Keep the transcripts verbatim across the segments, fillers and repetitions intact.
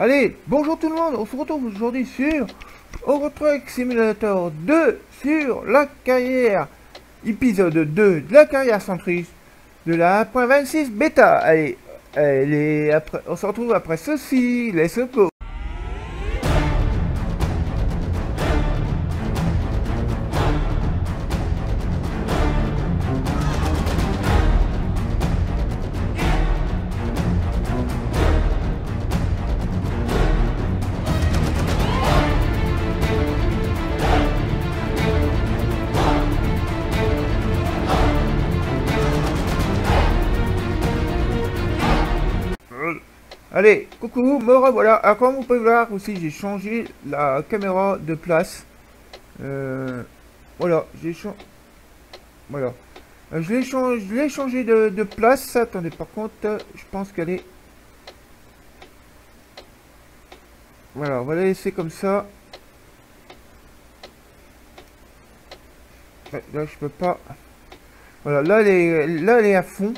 Allez, bonjour tout le monde, on se retrouve aujourd'hui sur Eurotruck Simulator deux sur la carrière, épisode deux de la carrière centriste de la un point vingt-six bêta. Allez, allez après, on se retrouve après ceci, let's go. Allez, coucou, me revoilà. Alors comme vous pouvez voir aussi, j'ai changé la caméra de place. Euh, voilà, j'ai changé. Voilà. Euh, je l'ai changé, je l'ai changé de, de place. Attendez, par contre, euh, je pense qu'elle est. Voilà, on va la laisser comme ça. Ouais, là, je peux pas. Voilà, là, elle est, là, elle est à fond.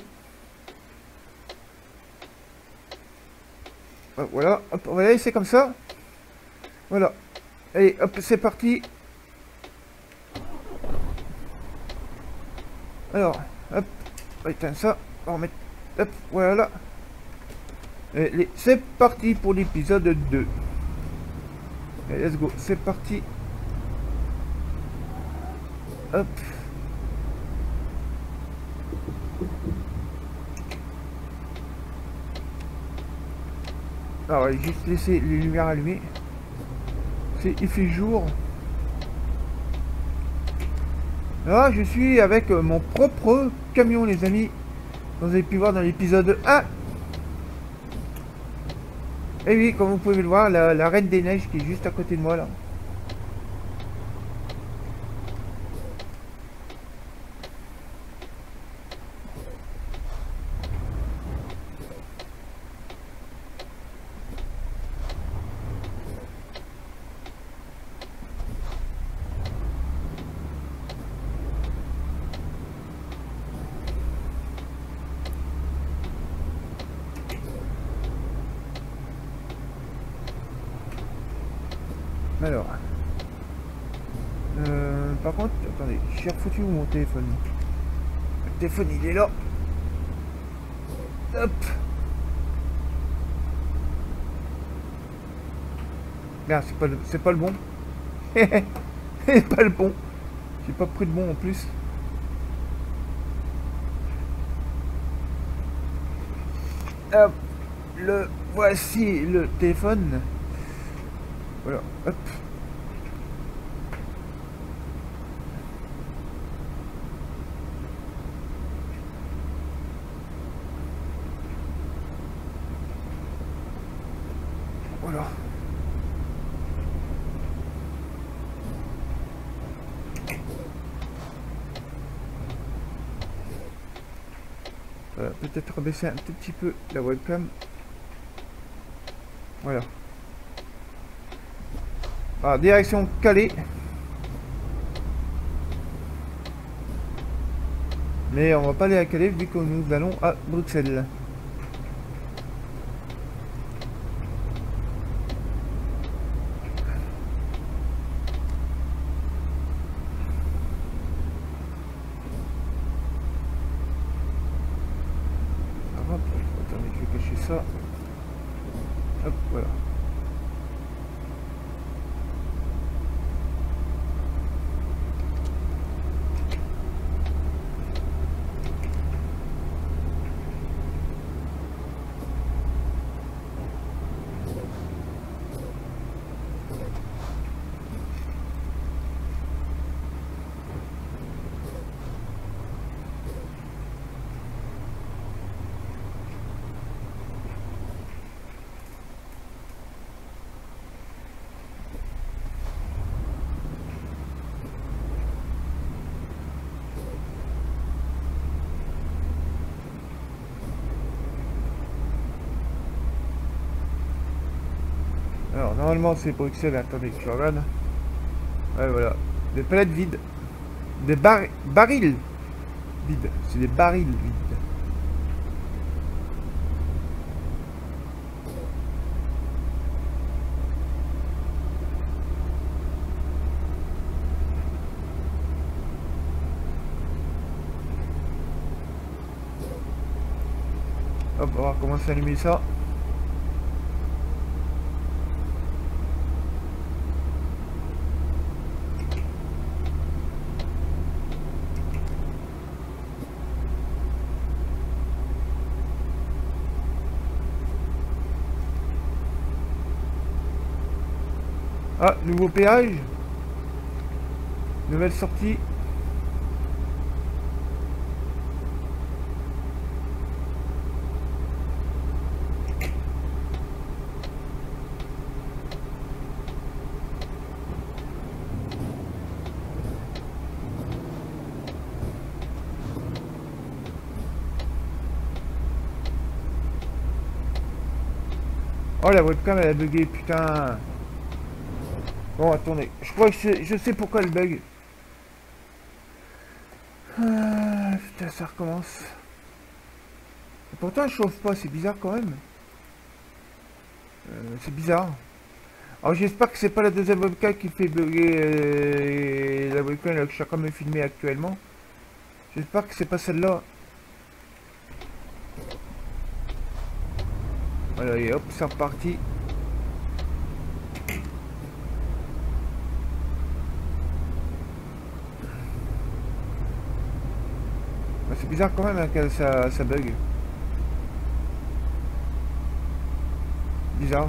Voilà, hop, on va la laisser comme ça. Voilà. Allez, hop, c'est parti. Alors, hop, on va éteindre ça. On va remettre, hop, voilà. Allez, c'est parti pour l'épisode deux. Allez, let's go, c'est parti. Hop. Alors, juste laisser les lumières allumées. Il fait jour. Là, je suis avec mon propre camion, les amis. Vous avez pu voir dans l'épisode un. Et oui, comme vous pouvez le voir, la, la Reine des Neiges qui est juste à côté de moi, là. Alors, euh, par contre, attendez, j'ai refoutu où mon téléphone? Le téléphone, il est là. Hop. Merde, c'est pas le, c'est pas le bon. C'est pas le bon. J'ai pas pris de bon en plus. Hop, le voici le téléphone. Voilà, hop. Voilà. Voilà, peut-être baisser un tout petit peu la webcam. Voilà. Ah, direction Calais. Mais on va pas aller à Calais vu que nous allons à Bruxelles. Hop, attendez, je vais cacher ça. Hop, voilà. Alors, normalement, c'est Bruxelles. Attendez, je regarde. Ouais, voilà. Des palettes vides. Des bar barils vides. C'est des barils vides. Hop, on va commencer à allumer ça. Ah, nouveau péage. Nouvelle sortie. Oh, la webcam elle a bugué, putain. Bon, attendez, je crois que je, je sais pourquoi elle bug. Ah, putain, ça recommence. Et pourtant, elle chauffe pas, c'est bizarre quand même. Euh, c'est bizarre. Alors, j'espère que c'est pas la deuxième webcam qui fait bugger euh, la webcam que je suis en train de me filmer actuellement. J'espère que c'est pas celle-là. Voilà, et hop, c'est reparti. C'est bizarre quand même hein, que ça, ça bug. Bizarre.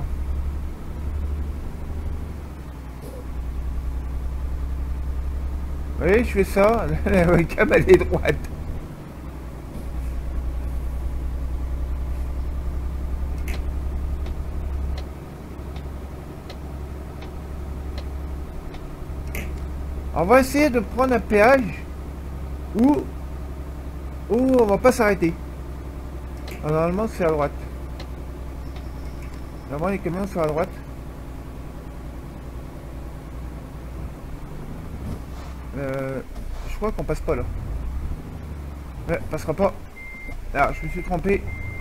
Vous voyez, je fais ça, la webcam elle est droite. On va essayer de prendre un péage où, où on va pas s'arrêter. Normalement c'est à droite. Normalement les camions sont à droite. Euh, je crois qu'on passe pas là. Ouais, passera pas. Ah, je me suis trompé.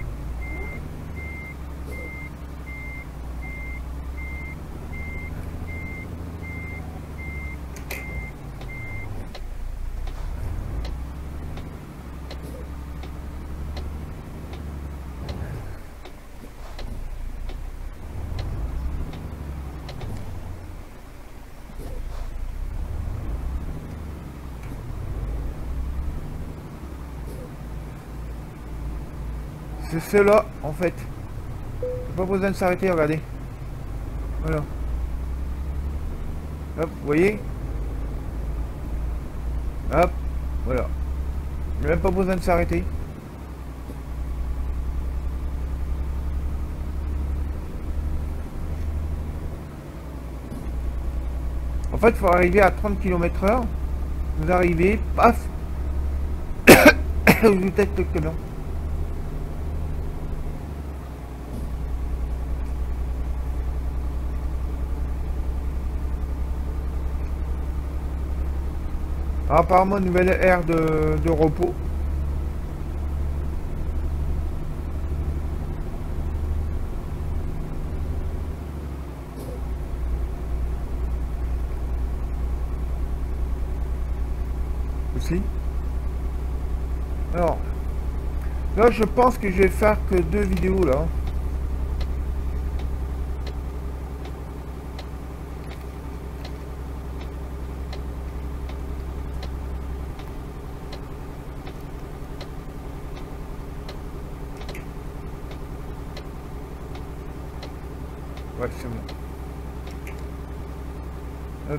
C'est cela en fait. Pas besoin de s'arrêter, regardez. Voilà. Hop, vous voyez. Hop, voilà. Il n'y a même pas besoin de s'arrêter. En fait, il faut arriver à trente kilomètres heure. Vous arrivez, paf. Vous tête le camion. Alors, apparemment, nouvelle ère de, de repos. Aussi. Alors, là, je pense que je vais faire que deux vidéos là. Ouais, c'est bon. Hop.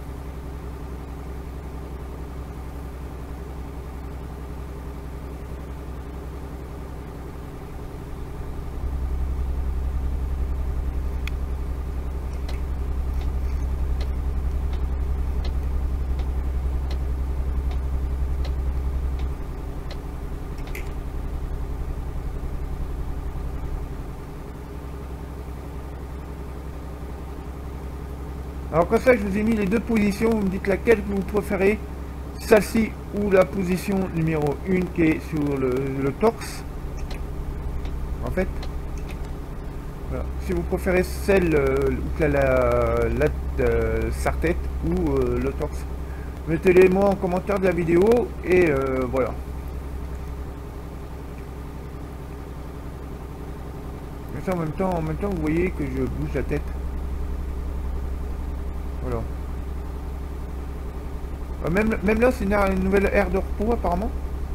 Alors comme ça, je vous ai mis les deux positions, vous me dites laquelle que vous préférez, celle-ci ou la position numéro un qui est sur le, le torse. En fait, voilà. Si vous préférez celle euh, où la, la, la euh, sartette ou euh, le torse, mettez-les moi en commentaire de la vidéo et euh, voilà. ça en même temps, en même temps vous voyez que je bouge la tête. Voilà. Euh, même, même là c'est une, une nouvelle aire de repos apparemment.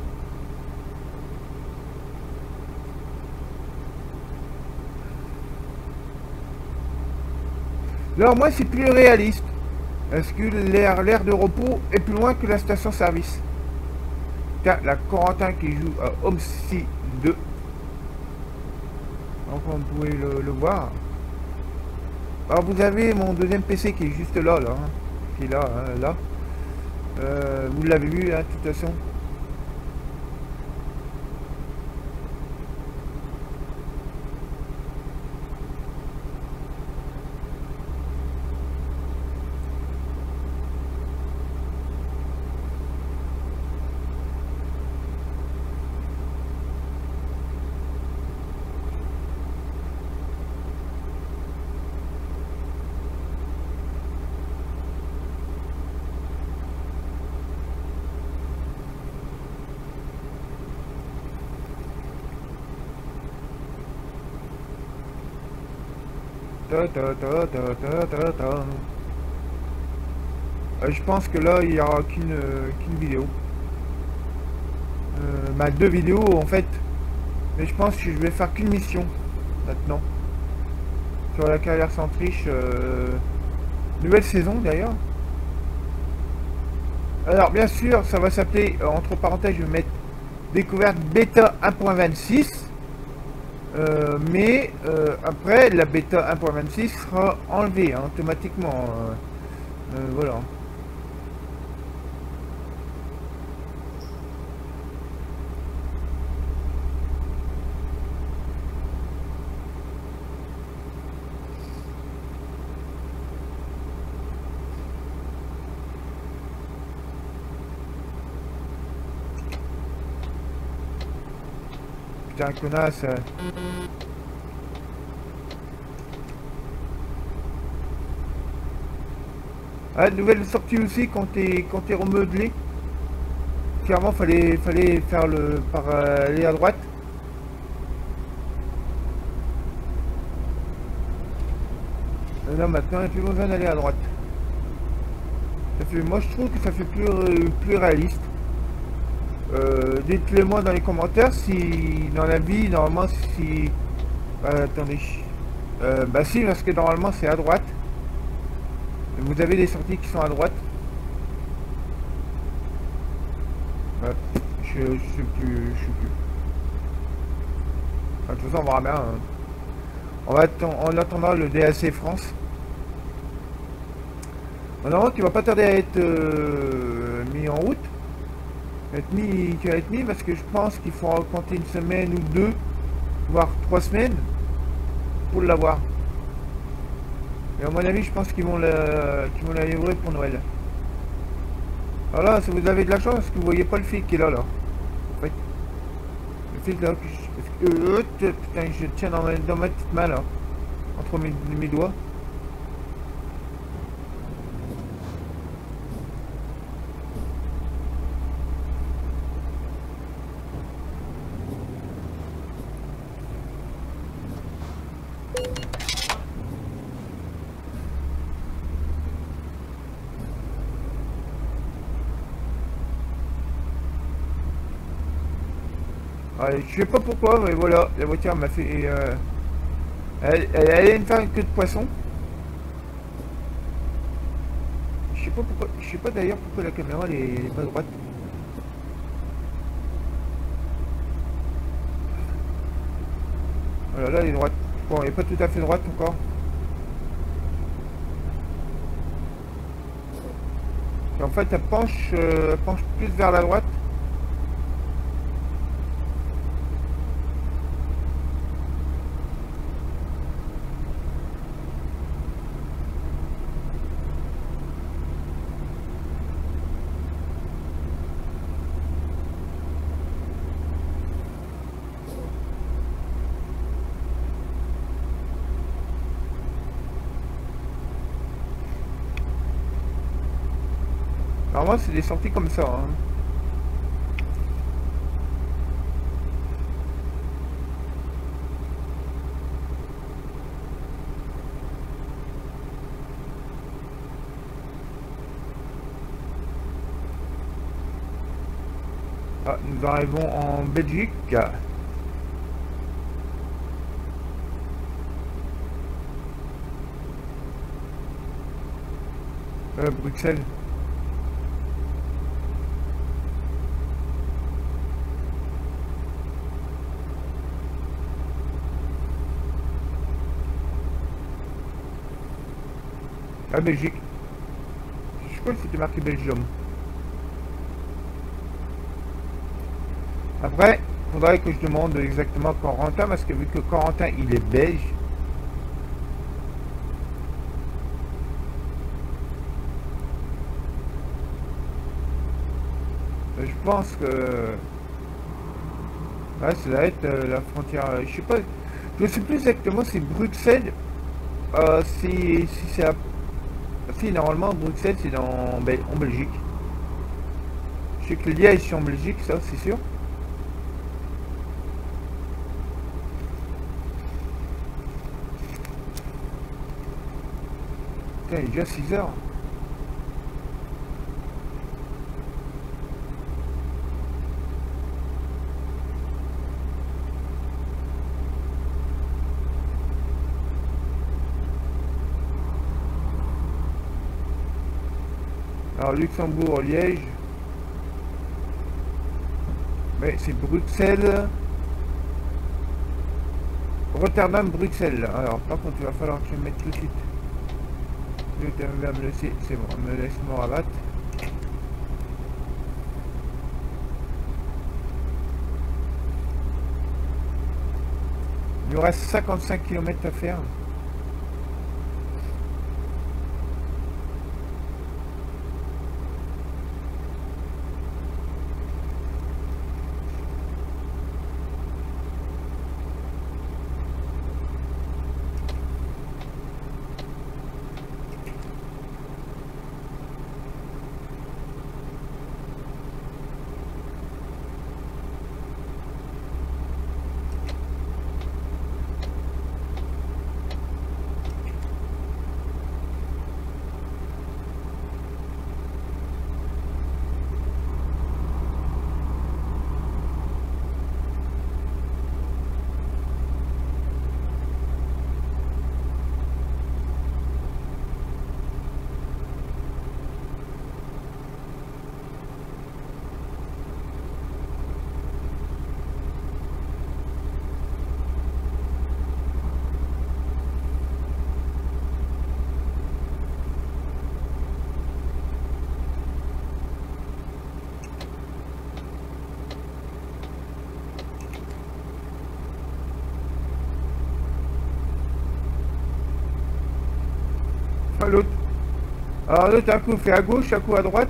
Là au moins c'est plus réaliste. Est-ce que l'aire l'aire de repos est plus loin que la station-service? Tiens, la Corentin qui joue à Homestead deux. Donc vous pouvez le, le voir. Alors vous avez mon deuxième P C qui est juste là, là, hein, qui est là, hein, là. Euh, vous l'avez vu, hein, de toute façon. Ta, ta, ta, ta, ta, ta, ta. Euh, je pense que là il n'y aura qu'une euh, qu'une vidéo. Euh, bah, deux vidéos en fait. Mais je pense que je vais faire qu'une mission maintenant. Sur la carrière sans triche. Euh, nouvelle saison d'ailleurs. Alors bien sûr ça va s'appeler, euh, entre parenthèses je vais mettre découverte bêta un point vingt-six. Euh, mais euh, après la bêta un point vingt-six sera enlevée hein, automatiquement. Euh, euh, voilà. Putain, connasse. euh. Ah, nouvelle sortie aussi quand t'es quand t'es remodelé. Clairement fallait fallait faire le par euh, aller à droite. Et là maintenant il n'y a plus besoin d'aller à droite. Ça fait, moi je trouve que ça fait plus, euh, plus réaliste. Euh, dites-le moi dans les commentaires si dans la vie normalement si euh, attendez euh, bah si parce que normalement c'est à droite. Vous avez des sorties qui sont à droite. Euh, je, je sais plus, je sais plus. Enfin, de toute façon on verra bien. Hein. On va en attendant le D L C France. Normalement qui va pas tarder à être euh, mis en route. Être mis, qui va être mis parce que je pense qu'il faut compter une semaine ou deux, voire trois semaines pour l'avoir. Et à mon avis, je pense qu'ils vont la, qu'ils vont la livrer pour Noël. Alors là, si vous avez de la chance, parce que vous voyez pas le fil qui est là, là. En fait, le fil là, que je, parce que, euh, putain, je tiens dans ma, dans ma petite main là, entre mes, mes doigts. Ouais, je sais pas pourquoi, mais voilà, la voiture m'a fait... Euh, elle, elle allait me faire une queue de poisson. Je sais pas pourquoi, je sais pas d'ailleurs pourquoi la caméra elle est, elle est pas droite. Voilà, là elle est droite. Bon, elle est pas tout à fait droite encore. Et en fait, elle penche, euh, elle penche plus vers la droite. Normalement, c'est des sorties comme ça. Hein. Ah, nous arrivons en Belgique. Euh, Bruxelles. La Belgique. Je crois que c'était marqué Belgium. Après, il faudrait que je demande exactement Corentin, parce que vu que Corentin il est belge, je pense que ouais, ça doit être euh, la frontière. euh, Je sais pas, je sais plus exactement si Bruxelles, euh, si, si c'est à- si normalement Bruxelles c'est dans Bel- en Belgique. Je sais que Liège c'est en Belgique, ça c'est sûr. Putain, il est déjà six heures. Alors Luxembourg, Liège, mais c'est Bruxelles, Rotterdam, Bruxelles. Alors par contre il va falloir que je mette tout de suite. Je vais me laisser, c'est bon, me laisse me rabattre. Il nous reste cinquante-cinq kilomètres à faire. Ah, l'autre. Alors l'autre un coup fait à gauche, un coup à droite.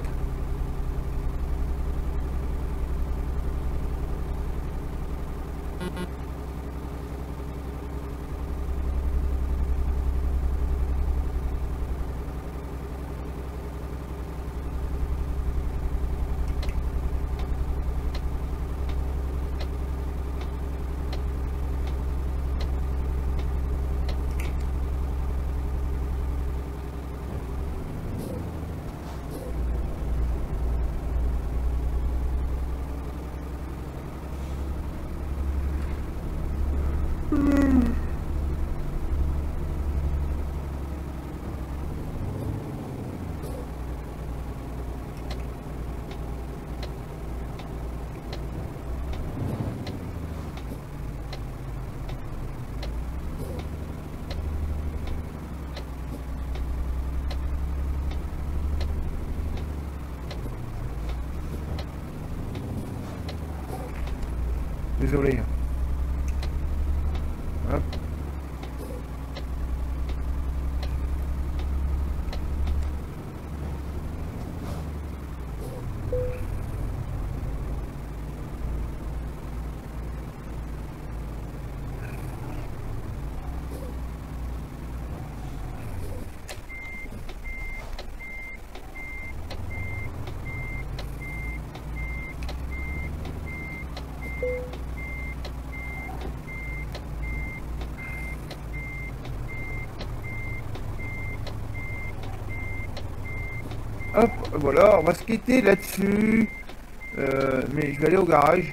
Désolé. Hop. Hop, voilà, on va se quitter là-dessus. Euh, mais je vais aller au garage.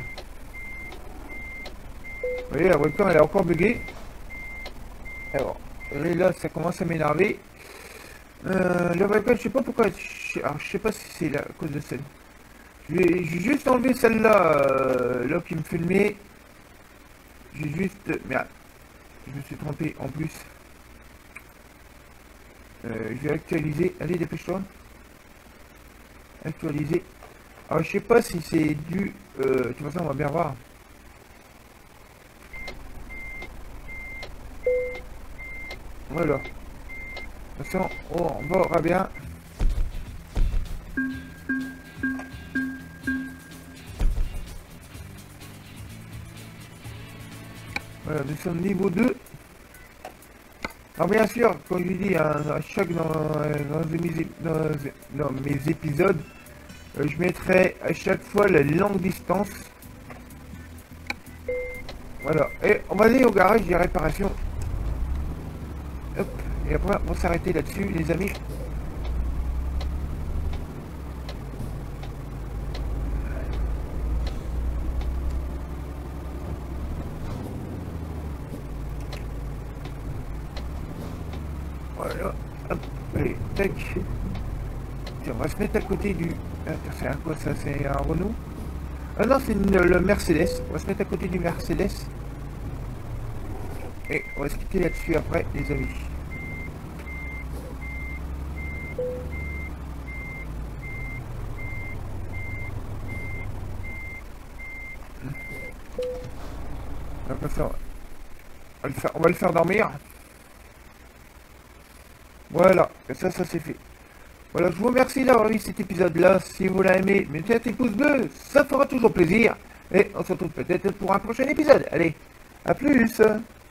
Vous voyez, la webcam elle est encore buggée. Alors, et là ça commence à m'énerver. Euh, la webcam, je sais pas pourquoi. Je, alors, je sais pas si c'est à cause de celle. Je vais, j'ai juste enlevé celle-là, euh, là qui me filmait. J'ai juste... Merde. Je me suis trompé en plus. Euh, je vais actualiser. Allez, dépêche-toi. Actualiser. Alors, je sais pas si c'est dû... Euh, de toute façon, on va bien voir. Voilà. De toute façon, oh, on verra bien. Voilà, nous sommes niveau deux. Alors bien sûr, comme je dis, hein, à chaque dans, dans, mes, dans, dans mes épisodes, euh, je mettrai à chaque fois la longue distance. Voilà, et on va aller au garage des réparations. Hop, et après on va s'arrêter là-dessus, les amis. Voilà, hop, allez, tac. Tiens, on va se mettre à côté du... C'est un quoi ça? C'est un Renault? Ah non, c'est le Mercedes. On va se mettre à côté du Mercedes. Et on va se quitter là-dessus après, les amis. On va, faire... on va, le faire... on va le faire dormir. Voilà, et ça, ça c'est fait. Voilà, je vous remercie d'avoir vu cet épisode-là. Si vous l'avez aimé, mettez un petit pouce bleu, ça fera toujours plaisir. Et on se retrouve peut-être pour un prochain épisode. Allez, à plus!